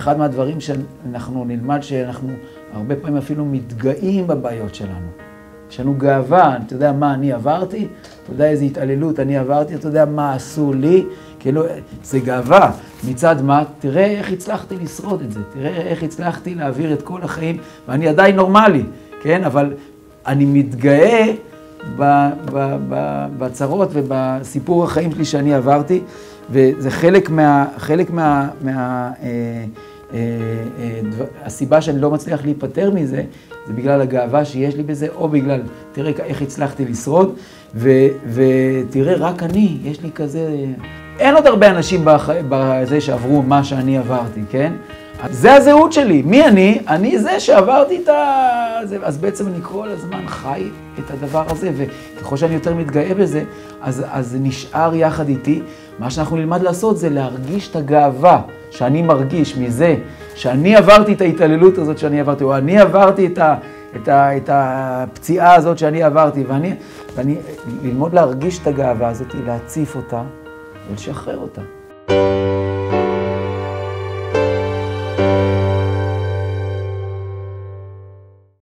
אחד מהדברים שאנחנו נלמד שאנחנו הרבה פעמים אפילו מתגאים בבעיות שלנו. יש לנו גאווה, אתה יודע מה אני עברתי, אתה יודע איזו התעללות אני עברתי, אתה יודע מה עשו לי, כאילו זה גאווה. מצד מה? תראה איך הצלחתי לשרוד את זה, תראה איך הצלחתי להעביר את כל החיים, ואני עדיין נורמלי, כן? אבל אני מתגאה בצרות ובסיפור החיים שלי שאני עברתי, וזה חלק הסיבה שאני לא מצליח להיפטר מזה, זה בגלל הגאווה שיש לי בזה, או בגלל, תראה איך הצלחתי לשרוד, ותראה רק אני, יש לי כזה, אין עוד הרבה אנשים בזה שעברו מה שאני עברתי, כן? זה הזהות שלי, מי אני? אני זה שעברתי את זה, אז בעצם אני כל הזמן חי את הדבר הזה, וככל שאני יותר מתגאה בזה, אז זה נשאר יחד איתי. מה שאנחנו נלמד לעשות זה להרגיש את הגאווה שאני מרגיש מזה, שאני עברתי את ההתעללות הזאת שאני עברתי, או אני עברתי את הפציעה הזאת שאני עברתי, ואני ללמוד להרגיש את הגאווה הזאת, להציף אותה ולשחרר אותה.